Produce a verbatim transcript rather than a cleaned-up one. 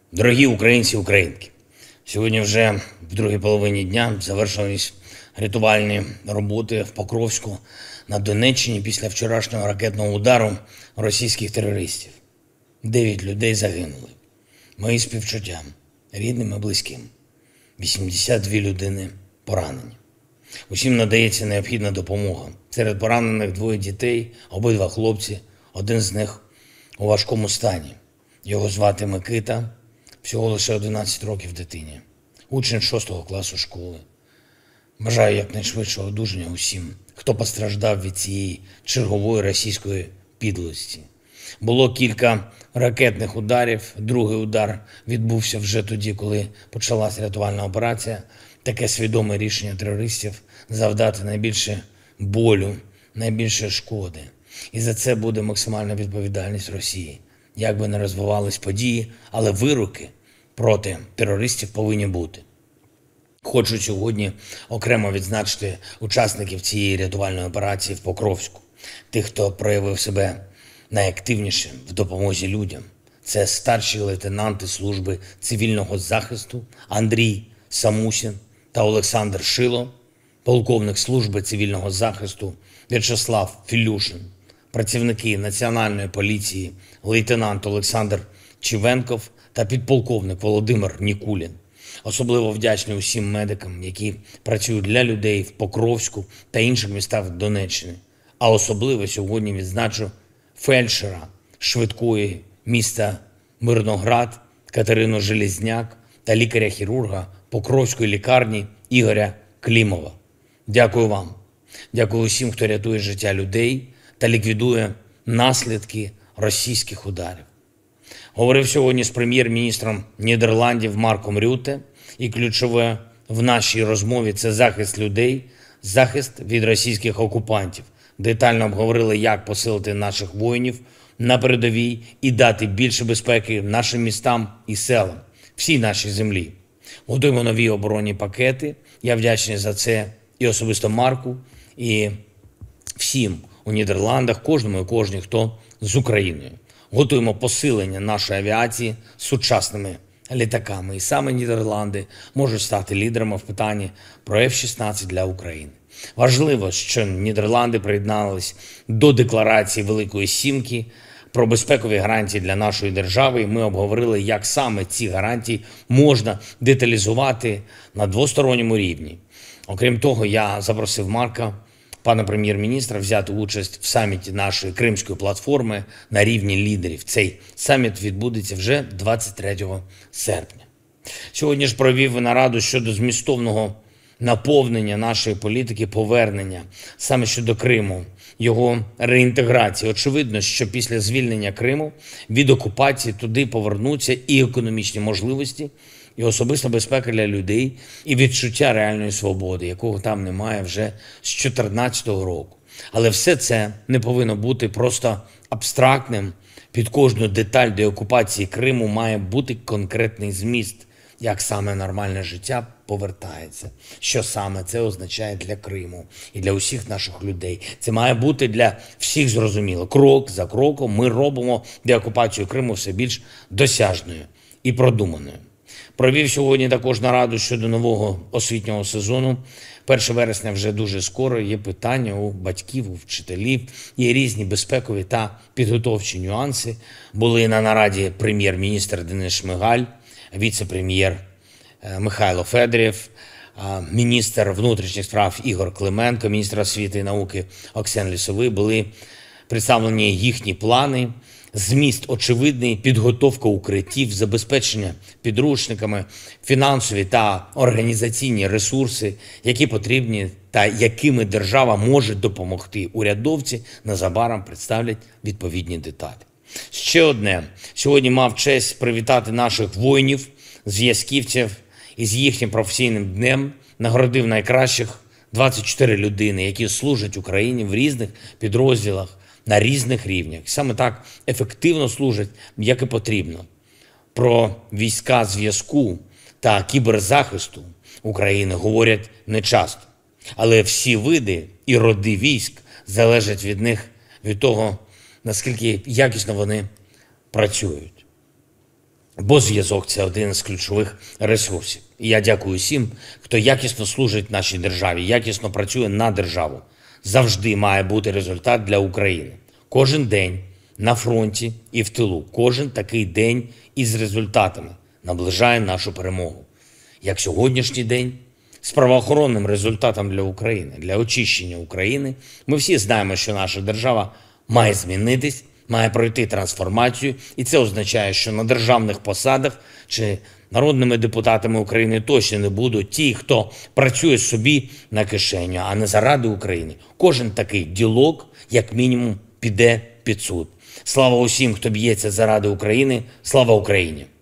Дорогі українці і українки, сьогодні вже в другій половині дня завершились рятувальні роботи в Покровську на Донеччині після вчорашнього ракетного удару російських терористів. Дев'ять людей загинули. Мої співчуття рідним і близьким. вісімдесят дві людини поранені. Усім надається необхідна допомога. Серед поранених двоє дітей, обидва хлопці, один з них у важкому стані. Його звати Микита, всього лише одинадцять років дитині, учень шостого класу школи. Бажаю якнайшвидшого одужання усім, хто постраждав від цієї чергової російської підлості. Було кілька ракетних ударів, другий удар відбувся вже тоді, коли почалася рятувальна операція. Таке свідоме рішення терористів завдати найбільше болю, найбільше шкоди. І за це буде максимальна відповідальність Росії. Як би не розвивались події, але вироки проти терористів повинні бути. Хочу сьогодні окремо відзначити учасників цієї рятувальної операції в Покровську. Тих, хто проявив себе найактивніше в допомозі людям. Це старші лейтенанти служби цивільного захисту Андрій Самусін та Олександр Шило, полковник служби цивільного захисту В'ячеслав Філюшин, працівники Національної поліції лейтенант Олександр Чивенков та підполковник Володимир Нікулін. Особливо вдячні усім медикам, які працюють для людей в Покровську та інших містах Донеччини. А особливо сьогодні відзначу фельдшера швидкої міста Мирноград Катерину Железняк та лікаря-хірурга Покровської лікарні Ігоря Клімова. Дякую вам. Дякую усім, хто рятує життя людей та ліквідує наслідки російських ударів. Говорив сьогодні з прем'єр-міністром Нідерландів Марком Рютте, і ключове в нашій розмові – це захист людей, захист від російських окупантів. Детально обговорили, як посилити наших воїнів на передовій і дати більше безпеки нашим містам і селам, всій нашій землі. Готуємо нові оборонні пакети. Я вдячний за це і особисто Марку, і всім у Нідерландах, кожному і кожній, хто з Україною. Готуємо посилення нашої авіації сучасними літаками. І саме Нідерланди можуть стати лідерами в питанні про еф шістнадцять для України. Важливо, що Нідерланди приєднались до декларації Великої Сімки про безпекові гарантії для нашої держави. І ми обговорили, як саме ці гарантії можна деталізувати на двосторонньому рівні. Окрім того, я запросив Марка, пана прем'єр-міністра, взяти участь в саміті нашої Кримської платформи на рівні лідерів. Цей саміт відбудеться вже двадцять третього серпня. Сьогодні ж провів нараду щодо змістовного наповнення нашої політики повернення саме щодо Криму, його реінтеграції. Очевидно, що після звільнення Криму від окупації туди повернуться і економічні можливості, і особиста безпека для людей, і відчуття реальної свободи, якого там немає вже з дві тисячі чотирнадцятого року. Але все це не повинно бути просто абстрактним. Під кожну деталь деокупації Криму має бути конкретний зміст, як саме нормальне життя повертається, що саме це означає для Криму і для усіх наших людей. Це має бути для всіх зрозуміло. Крок за кроком ми робимо деокупацію Криму все більш досяжною і продуманою. Провів сьогодні також нараду щодо нового освітнього сезону. першого вересня вже дуже скоро, є питання у батьків, у вчителів, є різні безпекові та підготовчі нюанси. Були на нараді прем'єр-міністр Денис Шмигаль, віце-прем'єр Михайло Федоров, міністр внутрішніх справ Ігор Клименко, міністр освіти і науки Оксен Лісовий. Були представлені їхні плани. Зміст очевидний: підготовка укриттів, забезпечення підручниками, фінансові та організаційні ресурси, які потрібні та якими держава може допомогти. Урядовці незабаром представлять відповідні деталі. Ще одне. Сьогодні мав честь привітати наших воїнів, зв'язківців із їхнім професійним днем. Нагородив найкращих двадцять чотири людини, які служать Україні в різних підрозділах, на різних рівнях. Саме так ефективно служать, як і потрібно. Про війська зв'язку та кіберзахисту України говорять нечасто. Але всі види і роди військ залежать від них, від того, наскільки якісно вони працюють. Бо зв'язок – це один з ключових ресурсів. І я дякую всім, хто якісно служить нашій державі, якісно працює на державу. Завжди має бути результат для України. Кожен день на фронті і в тилу, кожен такий день із результатами наближає нашу перемогу. Як сьогоднішній день з правоохоронним результатом для України, для очищення України. Ми всі знаємо, що наша держава має змінитись, має пройти трансформацію, і це означає, що на державних посадах чи народними депутатами України точно не будуть ті, хто працює собі на кишеню, а не заради України. Кожен такий ділок, як мінімум, піде під суд. Слава усім, хто б'ється заради України. Слава Україні!